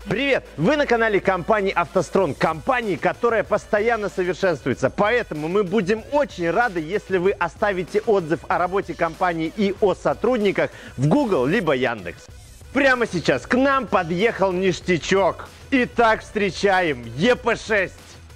Привет! Вы на канале компании «АвтоСтронг», компании, которая постоянно совершенствуется. Поэтому мы будем очень рады, если вы оставите отзыв о работе компании и о сотрудниках в Google либо Яндекс. Прямо сейчас к нам подъехал ништячок. Итак, встречаем EP6.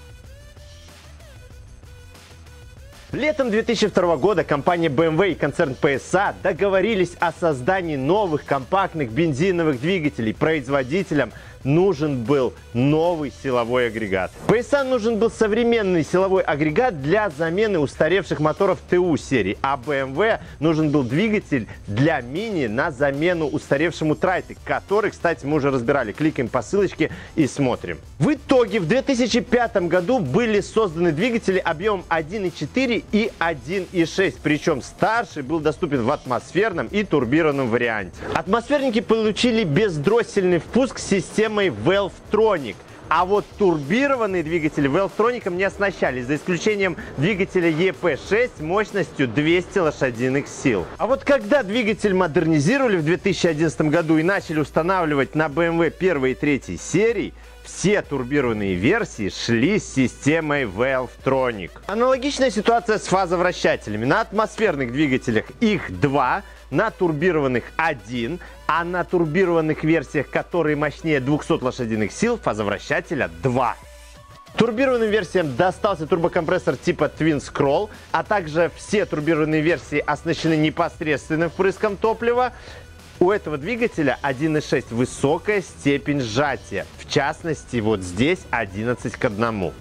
Летом 2002 года компания BMW и концерн PSA договорились о создании новых компактных бензиновых двигателей. Производителям нужен был новый силовой агрегат. PSA нужен был современный силовой агрегат для замены устаревших моторов ТУ серии, а BMW нужен был двигатель для Mini на замену устаревшему Trike, который, кстати, мы уже разбирали. Кликаем по ссылочке и смотрим. В итоге в 2005 году были созданы двигатели объемом 1.4 и 1.6, причем старший был доступен в атмосферном и турбированном варианте. Атмосферники получили бездроссельный впуск с системой Valvetronic, а вот турбированные двигатели Valvetronic не оснащались, за исключением двигателя EP6 мощностью 200 лошадиных сил. А вот когда двигатель модернизировали в 2011 году и начали устанавливать на BMW 1 и 3 серий, все турбированные версии шли с системой Valvetronic. Аналогичная ситуация с фазовращателями. На атмосферных двигателях их 2, на турбированных 1, а на турбированных версиях, которые мощнее 200 лошадиных сил, фазовращателя 2. Турбированным версиям достался турбокомпрессор типа Twin Scroll, а также все турбированные версии оснащены непосредственным впрыском топлива. У этого двигателя 1.6 высокая степень сжатия, в частности вот здесь 11 к 1.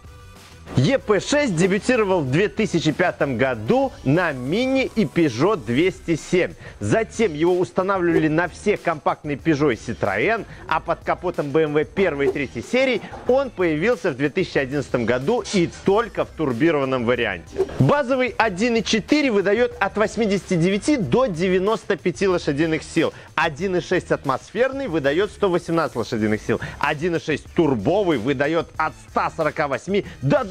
EP6 дебютировал в 2005 году на Mini и Peugeot 207. Затем его устанавливали на все компактные Peugeot и Citroën, а под капотом BMW 1 и 3 серий он появился в 2011 году и только в турбированном варианте. Базовый 1.4 выдает от 89 до 95 лошадиных сил. 1.6 атмосферный выдает 118 лошадиных сил. 1.6 турбовый выдает от 148 до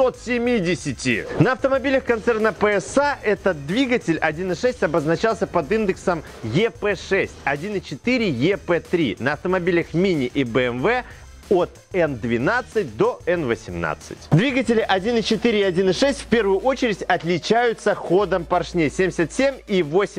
270. На автомобилях концерна PSA этот двигатель 1.6 обозначался под индексом EP6, 1.4 EP3. На автомобилях Mini и BMW от N12 до N18. Двигатели 1.4 и 1.6 в первую очередь отличаются ходом поршней 77 и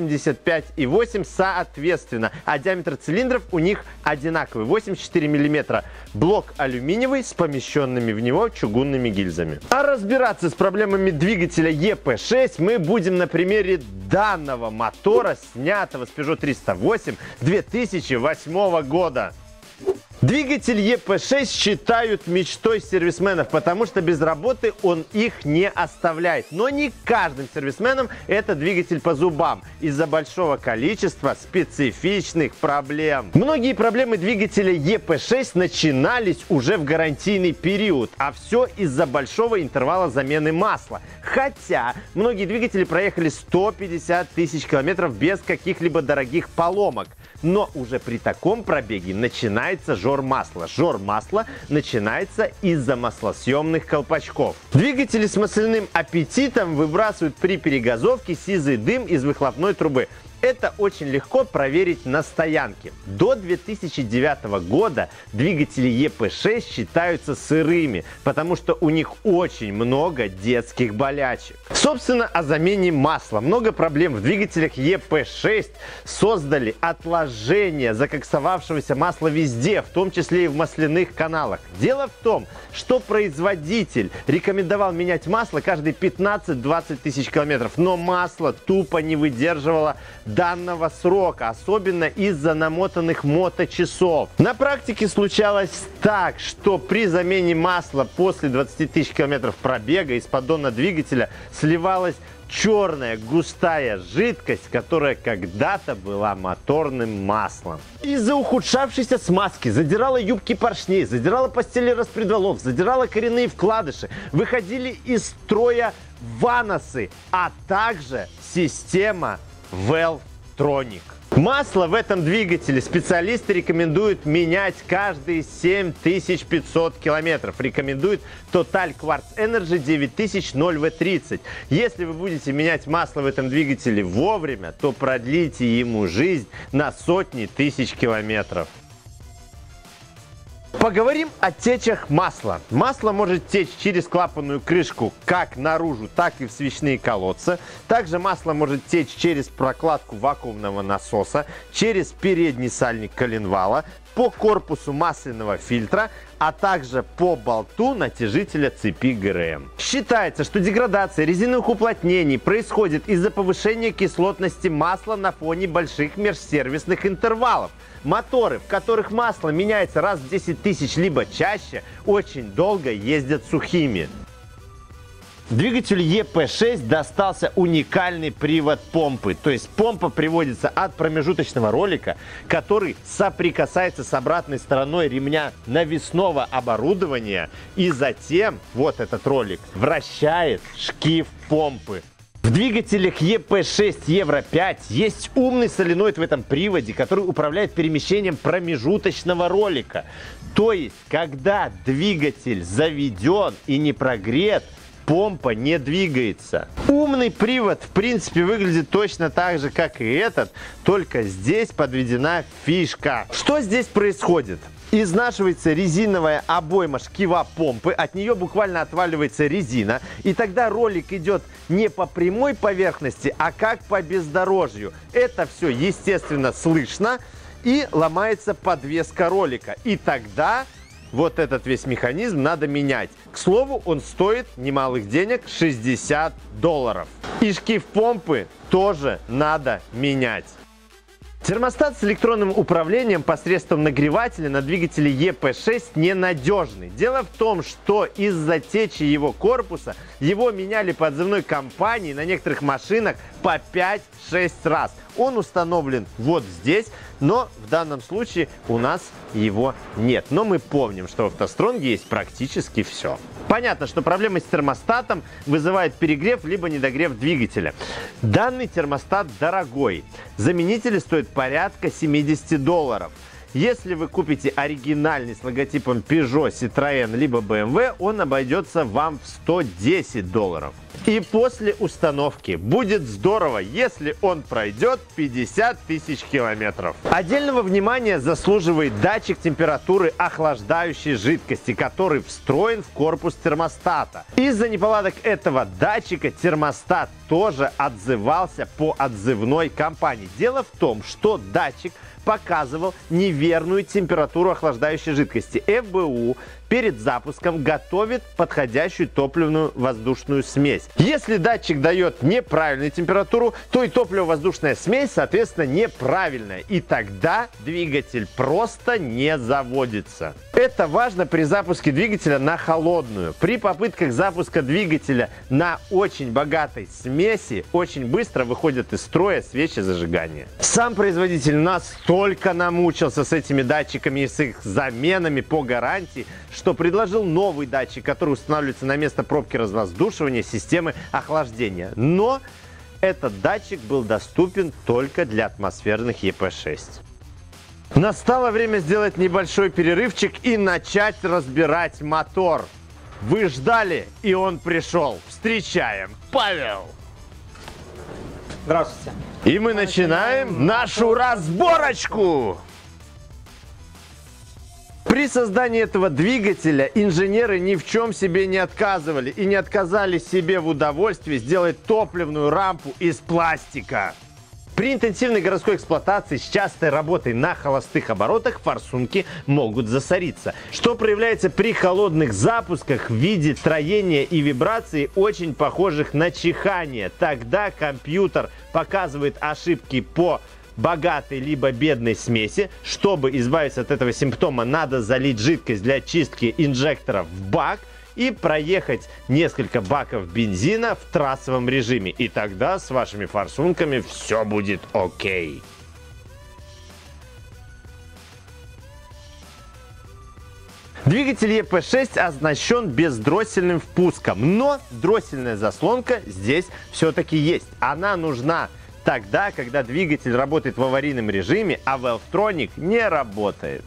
85,8 соответственно, а диаметр цилиндров у них одинаковый 84 мм. Блок алюминиевый с помещенными в него чугунными гильзами. А разбираться с проблемами двигателя EP6 мы будем на примере данного мотора, снятого с Peugeot 308 2008 года. Двигатель EP6 считают мечтой сервисменов, потому что без работы он их не оставляет. Но не каждым сервисменам этот двигатель по зубам из-за большого количества специфичных проблем. Многие проблемы двигателя EP6 начинались уже в гарантийный период, а все из-за большого интервала замены масла. Хотя многие двигатели проехали 150 тысяч километров без каких-либо дорогих поломок. Но уже при таком пробеге начинается жор масла. Жор масла начинается из-за маслосъемных колпачков. Двигатели с масляным аппетитом выбрасывают при перегазовке сизый дым из выхлопной трубы. Это очень легко проверить на стоянке. До 2009 года двигатели EP6 считаются сырыми, потому что у них очень много детских болячек. Собственно, о замене масла. Много проблем в двигателях EP6 создали отложение закоксовавшегося масла везде, в том числе и в масляных каналах. Дело в том, что производитель рекомендовал менять масло каждые 15-20 тысяч километров, но масло тупо не выдерживало данного срока, особенно из-за намотанных моточасов. На практике случалось так, что при замене масла после 20 тысяч километров пробега из поддона двигателя сливалась черная густая жидкость, которая когда-то была моторным маслом. Из-за ухудшавшейся смазки задирала юбки поршней, задирала постели распредвалов, задирала коренные вкладыши, выходили из строя ваносы, а также система Valvetronic. Масло в этом двигателе специалисты рекомендуют менять каждые 7500 километров. Рекомендует Total Quartz Energy 9000 0V30. Если вы будете менять масло в этом двигателе вовремя, то продлите ему жизнь на сотни тысяч километров. Поговорим о течах масла. Масло может течь через клапанную крышку как наружу, так и в свечные колодцы. Также масло может течь через прокладку вакуумного насоса, через передний сальник коленвала, по корпусу масляного фильтра, а также по болту натяжителя цепи ГРМ. Считается, что деградация резиновых уплотнений происходит из-за повышения кислотности масла на фоне больших межсервисных интервалов. Моторы, в которых масло меняется раз в 10 тысяч либо чаще, очень долго ездят сухими. Двигателю ЕП6 достался уникальный привод помпы. То есть помпа приводится от промежуточного ролика, который соприкасается с обратной стороной ремня навесного оборудования. И затем вот этот ролик вращает шкив помпы. В двигателях ЕП6 Евро-5 есть умный соленоид в этом приводе, который управляет перемещением промежуточного ролика. То есть, когда двигатель заведен и не прогрет, помпа не двигается. Умный привод, в принципе, выглядит точно так же, как и этот, только здесь подведена фишка. Что здесь происходит? Изнашивается резиновая обойма шкива помпы, от нее буквально отваливается резина, и тогда ролик идет не по прямой поверхности, а как по бездорожью. Это все, естественно, слышно, и ломается подвеска ролика. И тогда вот этот весь механизм надо менять. К слову, он стоит немалых денег, $60. И шкив помпы тоже надо менять. Термостат с электронным управлением посредством нагревателя на двигателе ЕП6 ненадежный. Дело в том, что из-за течи его корпуса его меняли по отзывной компании на некоторых машинах по 5-6 раз. Он установлен вот здесь, но в данном случае у нас его нет. Но мы помним, что в автостронге есть практически все. Понятно, что проблемы с термостатом вызывает перегрев либо недогрев двигателя. Данный термостат дорогой. Заменители стоят порядка $70. Если вы купите оригинальный с логотипом Peugeot, Citroën либо BMW, он обойдется вам в $110. И после установки будет здорово, если он пройдет 50 тысяч километров. Отдельного внимания заслуживает датчик температуры охлаждающей жидкости, который встроен в корпус термостата. Из-за неполадок этого датчика термостат тоже отзывался по отзывной компании. Дело в том, что датчик показывал неверную температуру охлаждающей жидкости. ФБУ перед запуском готовит подходящую топливную воздушную смесь. Если датчик дает неправильную температуру, то и топливо-воздушная смесь, соответственно, неправильная. И тогда двигатель просто не заводится. Это важно при запуске двигателя на холодную. При попытках запуска двигателя на очень богатой смеси очень быстро выходят из строя свечи зажигания. Сам производитель настолько намучился с этими датчиками и с их заменами по гарантии, что предложил новый датчик, который устанавливается на место пробки развоздушивания системы охлаждения. Но этот датчик был доступен только для атмосферных ЕП6. Настало время сделать небольшой перерывчик и начать разбирать мотор. Вы ждали, и он пришел. Встречаем, Павел! Здравствуйте. И мы начинаем нашу разборочку! При создании этого двигателя инженеры ни в чем себе не отказывали и не отказали себе в удовольствии сделать топливную рампу из пластика. При интенсивной городской эксплуатации с частой работой на холостых оборотах форсунки могут засориться, что проявляется при холодных запусках в виде строения и вибрации, очень похожих на чихание. Тогда компьютер показывает ошибки по богатой либо бедной смеси. Чтобы избавиться от этого симптома, надо залить жидкость для чистки инжекторов в бак и проехать несколько баков бензина в трассовом режиме. И тогда с вашими форсунками все будет окей. Двигатель ЕП6 оснащен бездроссельным впуском, но дроссельная заслонка здесь все-таки есть. Она нужна тогда, когда двигатель работает в аварийном режиме, а Valvetronic не работает.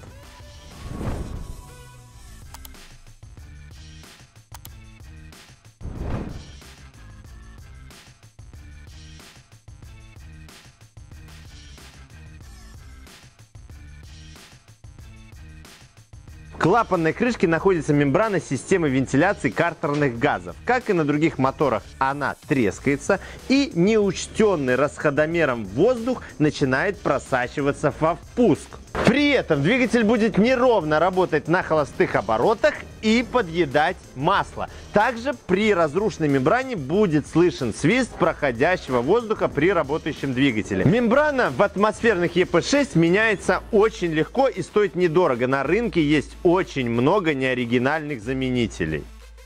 В клапанной крышке находится мембрана системы вентиляции картерных газов. Как и на других моторах, она трескается, и неучтенный расходомером воздух начинает просачиваться во впуск. При этом двигатель будет неровно работать на холостых оборотах и подъедать масло. Также при разрушенной мембране будет слышен свист проходящего воздуха при работающем двигателе. Мембрана в атмосферных ЕП6 меняется очень легко и стоит недорого. На рынке есть очень много неоригинальных заменителей.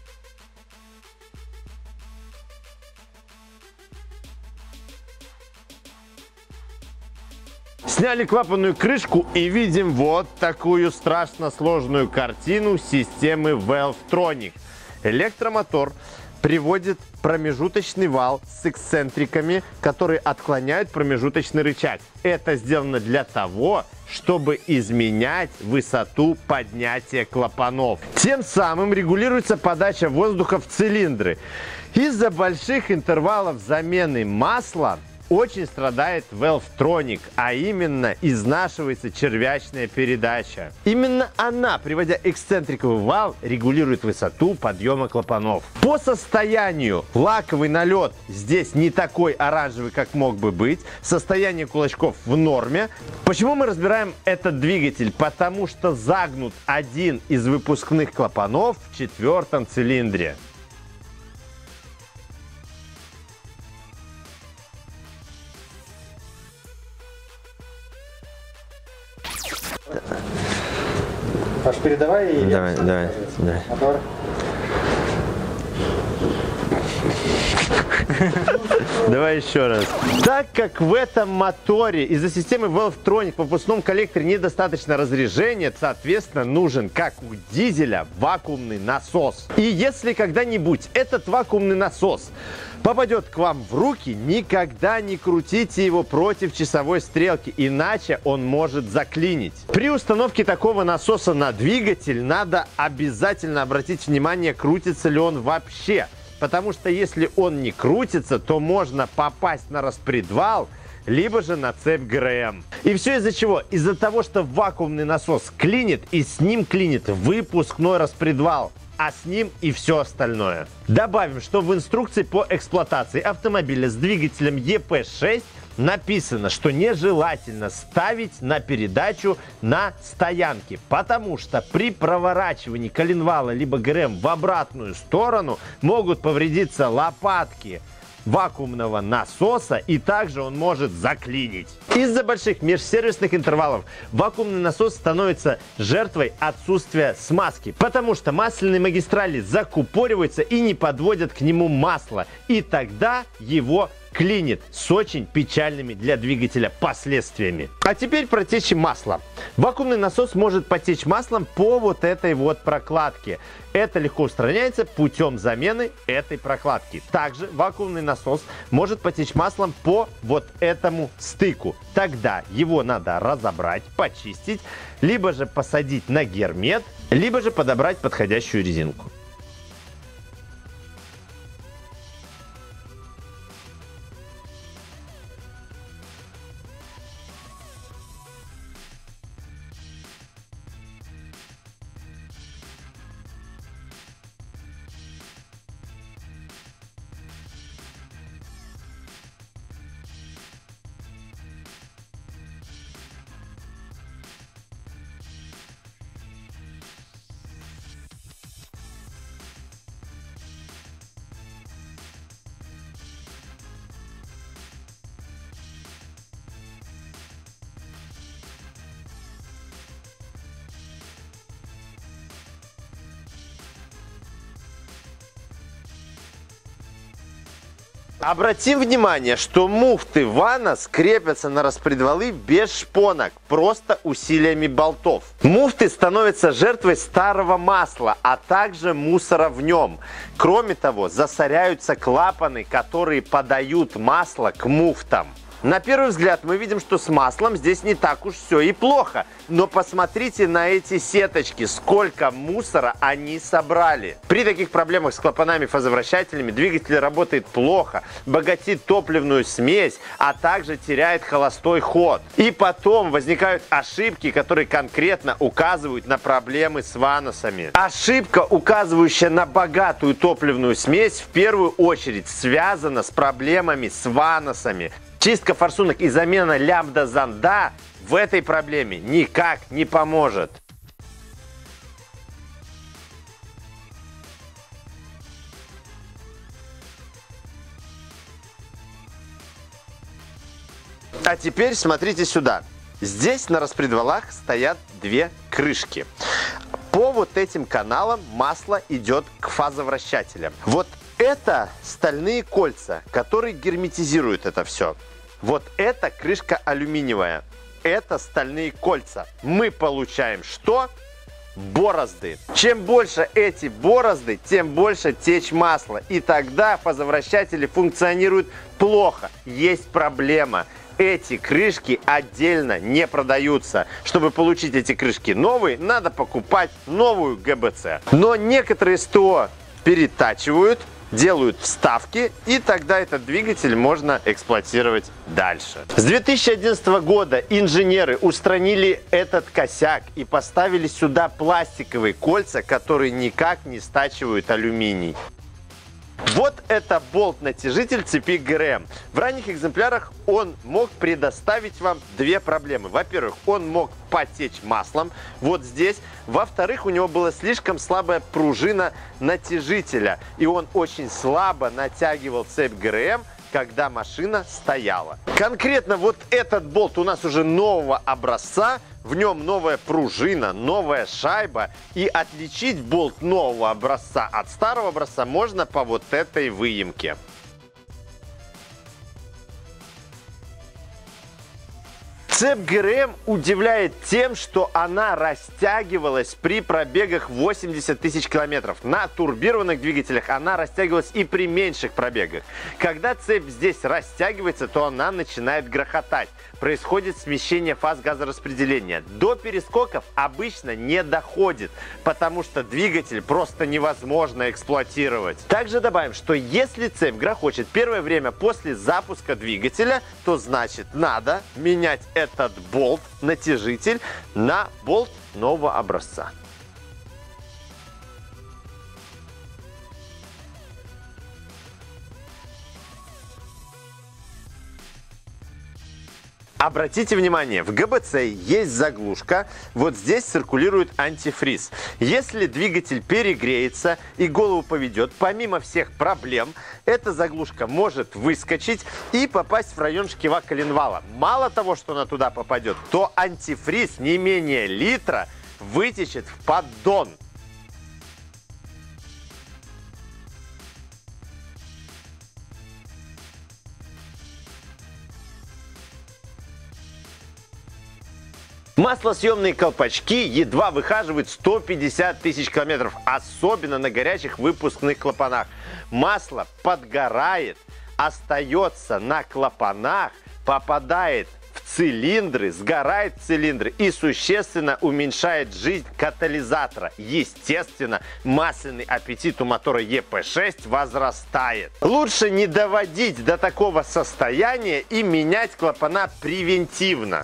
Сняли клапанную крышку и видим вот такую страшно сложную картину системы Valvetronic. Электромотор приводит промежуточный вал с эксцентриками, которые отклоняют промежуточный рычаг. Это сделано для того, чтобы изменять высоту поднятия клапанов. Тем самым регулируется подача воздуха в цилиндры. Из-за больших интервалов замены масла очень страдает Valvetronic, а именно изнашивается червячная передача. Именно она, приводя эксцентриковый вал, регулирует высоту подъема клапанов. По состоянию лаковый налет здесь не такой оранжевый, как мог бы быть. Состояние кулачков в норме. Почему мы разбираем этот двигатель? Потому что загнут один из выпускных клапанов в 4-м цилиндре. Паш, передавай и Давай. Мотор. Давай еще раз. Так как в этом моторе из-за системы Valvetronic в выпускном коллекторе недостаточно разрежения, соответственно, нужен, как у дизеля, вакуумный насос. И если когда-нибудь этот вакуумный насос попадет к вам в руки, никогда не крутите его против часовой стрелки, иначе он может заклинить. При установке такого насоса на двигатель надо обязательно обратить внимание, крутится ли он вообще. Потому что если он не крутится, то можно попасть на распредвал, либо же на цепь ГРМ. И все из-за чего? Из-за того, что вакуумный насос клинит, и с ним клинит выпускной распредвал, а с ним и все остальное. Добавим, что в инструкции по эксплуатации автомобиля с двигателем ЕП6 написано, что нежелательно ставить на передачу на стоянке, потому что при проворачивании коленвала либо ГРМ в обратную сторону могут повредиться лопатки вакуумного насоса, и также он может заклинить. Из-за больших межсервисных интервалов вакуумный насос становится жертвой отсутствия смазки, потому что масляные магистрали закупориваются и не подводят к нему масло, и тогда его клинит с очень печальными для двигателя последствиями. А теперь про течь масла. Вакуумный насос может потечь маслом по вот этой вот прокладке. Это легко устраняется путем замены этой прокладки. Также вакуумный насос может потечь маслом по вот этому стыку. Тогда его надо разобрать, почистить, либо же посадить на гермет, либо же подобрать подходящую резинку. Обратим внимание, что муфты Vanos крепятся на распредвалы без шпонок, просто усилиями болтов. Муфты становятся жертвой старого масла, а также мусора в нем. Кроме того, засоряются клапаны, которые подают масло к муфтам. На первый взгляд мы видим, что с маслом здесь не так уж все и плохо. Но посмотрите на эти сеточки, сколько мусора они собрали. При таких проблемах с клапанами, фазовращателями двигатель работает плохо, богатит топливную смесь, а также теряет холостой ход. И потом возникают ошибки, которые конкретно указывают на проблемы с ванусами. Ошибка, указывающая на богатую топливную смесь, в первую очередь связана с проблемами с ванусами. Чистка форсунок и замена лямбда-зонда в этой проблеме никак не поможет. А теперь смотрите сюда. Здесь на распредвалах стоят две крышки. По вот этим каналам масло идет к фазовращателям. Вот это стальные кольца, которые герметизируют это все. Вот это крышка алюминиевая. Это стальные кольца. Мы получаем что? Борозды. Чем больше эти борозды, тем больше течь масла. И тогда фазовращатели функционируют плохо. Есть проблема. Эти крышки отдельно не продаются. Чтобы получить эти крышки новые, надо покупать новую ГБЦ. Но некоторые СТО перетачивают, делают вставки, и тогда этот двигатель можно эксплуатировать дальше. С 2011 года инженеры устранили этот косяк и поставили сюда пластиковые кольца, которые никак не стачивают алюминий. Вот это болт-натяжитель цепи ГРМ. В ранних экземплярах он мог предоставить вам две проблемы. Во-первых, он мог потечь маслом вот здесь. Во-вторых, у него была слишком слабая пружина натяжителя. И он очень слабо натягивал цепь ГРМ, когда машина стояла. Конкретно вот этот болт у нас уже нового образца. В нем новая пружина, новая шайба. И отличить болт нового образца от старого образца можно по вот этой выемке. Цепь ГРМ удивляет тем, что она растягивалась при пробегах 80 тысяч километров. На турбированных двигателях она растягивалась и при меньших пробегах. Когда цепь здесь растягивается, то она начинает грохотать. Происходит смещение фаз газораспределения. До перескоков обычно не доходит, потому что двигатель просто невозможно эксплуатировать. Также добавим, что если цепь грохочет первое время после запуска двигателя, то значит надо менять этот болт-натяжитель на болт нового образца. Обратите внимание, в ГБЦ есть заглушка, вот здесь циркулирует антифриз. Если двигатель перегреется и голову поведет, помимо всех проблем, эта заглушка может выскочить и попасть в район шкива коленвала. Мало того, что она туда попадет, то антифриз не менее литра вытечет в поддон. Маслосъемные колпачки едва выхаживают 150 тысяч километров, особенно на горячих выпускных клапанах. Масло подгорает, остается на клапанах, попадает в цилиндры, сгорает цилиндры и существенно уменьшает жизнь катализатора. Естественно, масляный аппетит у мотора ЕП6 возрастает. Лучше не доводить до такого состояния и менять клапана превентивно.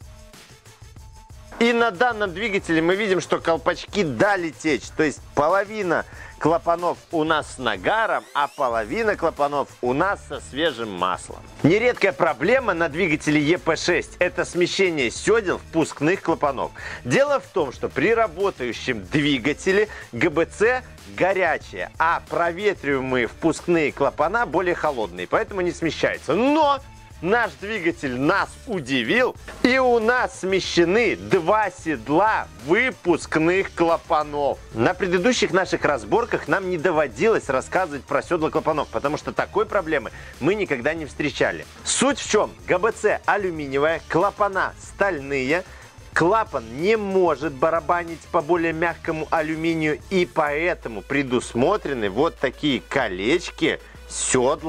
И на данном двигателе мы видим, что колпачки дали течь. То есть половина клапанов у нас с нагаром, а половина клапанов у нас со свежим маслом. Нередкая проблема на двигателе ЕП6 – это смещение седел впускных клапанов. Дело в том, что при работающем двигателе ГБЦ горячие, а проветриваемые впускные клапана более холодные, поэтому не смещаются. Но наш двигатель нас удивил, и у нас смещены два седла выпускных клапанов. На предыдущих наших разборках нам не доводилось рассказывать про седла клапанов, потому что такой проблемы мы никогда не встречали. Суть в чем? ГБЦ алюминиевая, клапана стальные. Клапан не может барабанить по более мягкому алюминию, и поэтому предусмотрены вот такие колечки седла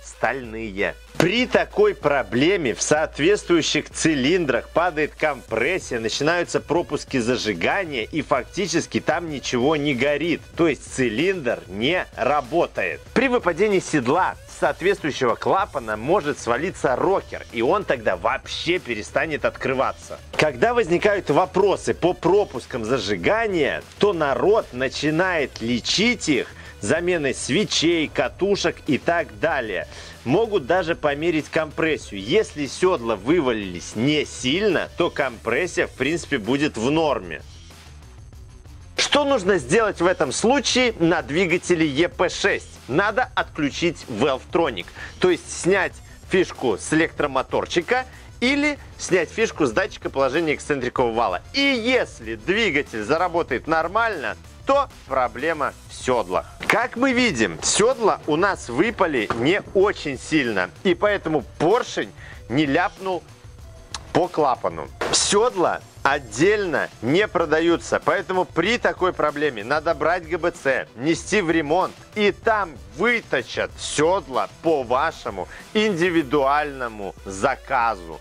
стальные. При такой проблеме в соответствующих цилиндрах падает компрессия, начинаются пропуски зажигания и фактически там ничего не горит. То есть цилиндр не работает. При выпадении седла с соответствующего клапана может свалиться рокер, и он тогда вообще перестанет открываться. Когда возникают вопросы по пропускам зажигания, то народ начинает лечить их заменой свечей, катушек и так далее. Могут даже померить компрессию. Если седла вывалились не сильно, то компрессия в принципе будет в норме. Что нужно сделать в этом случае на двигателе EP6? Надо отключить Valvetronic, то есть снять фишку с электромоторчика или снять фишку с датчика положения эксцентрикового вала. И если двигатель заработает нормально, то проблема в седлах. Как мы видим, седла у нас выпали не очень сильно, и поэтому поршень не ляпнул по клапану. Седла отдельно не продаются, поэтому при такой проблеме надо брать ГБЦ, нести в ремонт, и там выточат седла по вашему индивидуальному заказу.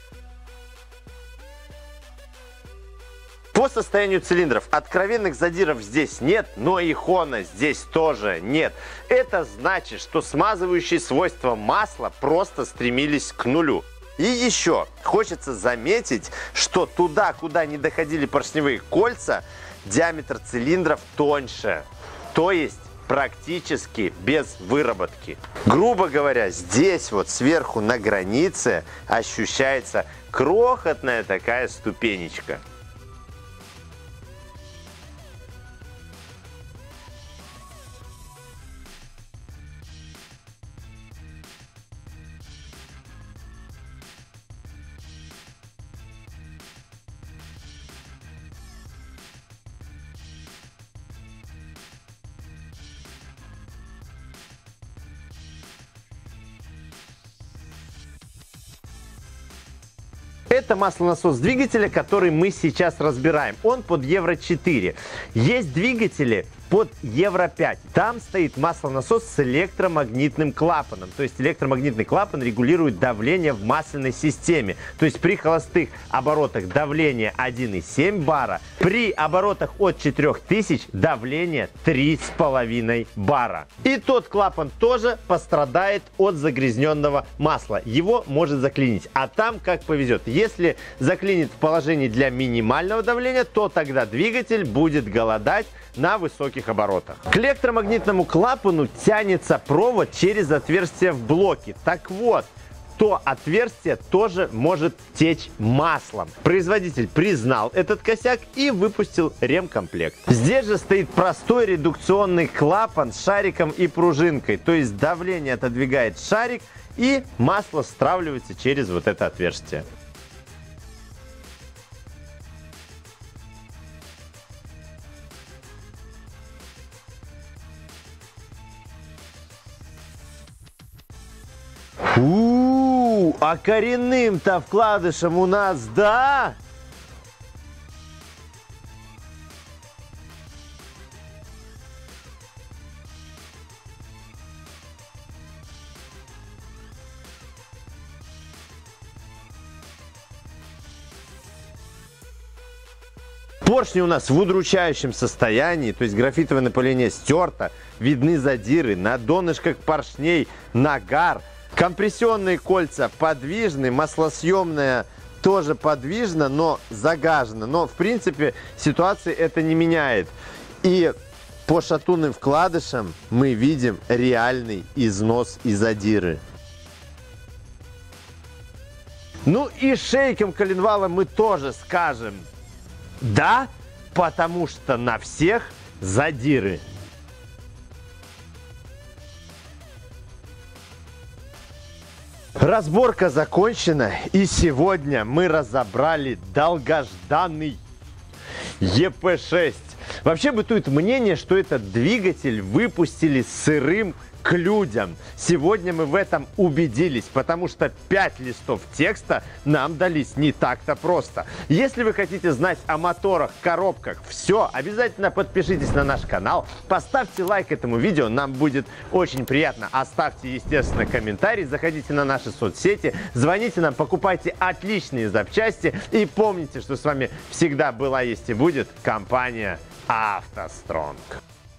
По состоянию цилиндров откровенных задиров здесь нет, но и хона здесь тоже нет. Это значит, что смазывающие свойства масла просто стремились к нулю. И еще хочется заметить, что туда, куда не доходили поршневые кольца, диаметр цилиндров тоньше. То есть практически без выработки. Грубо говоря, здесь вот сверху на границе ощущается крохотная такая ступенечка. Это маслонасос двигателя, который мы сейчас разбираем. Он под Евро 4. Есть двигатели под Евро 5. Там стоит маслонасос с электромагнитным клапаном. То есть электромагнитный клапан регулирует давление в масляной системе. То есть при холостых оборотах давление 1,7 бара, при оборотах от 4000 давление 3,5 бара. И тот клапан тоже пострадает от загрязненного масла. Его может заклинить. А там как повезет. Если заклинит в положении для минимального давления, то тогда двигатель будет голодать на высоких оборотах. К электромагнитному клапану тянется провод через отверстие в блоке. Так вот, то отверстие тоже может течь маслом. Производитель признал этот косяк и выпустил ремкомплект. Здесь же стоит простой редукционный клапан с шариком и пружинкой. То есть давление отодвигает шарик и масло стравливается через вот это отверстие. А коренным-то вкладышем у нас, да? Поршни у нас в удручающем состоянии, то есть графитовое напыление стерто, видны задиры на донышках поршней, нагар. Компрессионные кольца подвижны, маслосъемная тоже подвижна, но загажена. Но в принципе ситуации это не меняет. И по шатунным вкладышам мы видим реальный износ и задиры. Ну и шейком коленвала мы тоже скажем да, потому что на всех задиры. Разборка закончена, и сегодня мы разобрали долгожданный EP6. Вообще бытует мнение, что этот двигатель выпустили сырым к людям. Сегодня мы в этом убедились, потому что 5 листов текста нам дались не так-то просто. Если вы хотите знать о моторах, коробках, все, обязательно подпишитесь на наш канал, поставьте лайк этому видео, нам будет очень приятно. Оставьте, естественно, комментарий, заходите на наши соцсети, звоните нам, покупайте отличные запчасти и помните, что с вами всегда была, есть и будет компания «АвтоСтронг».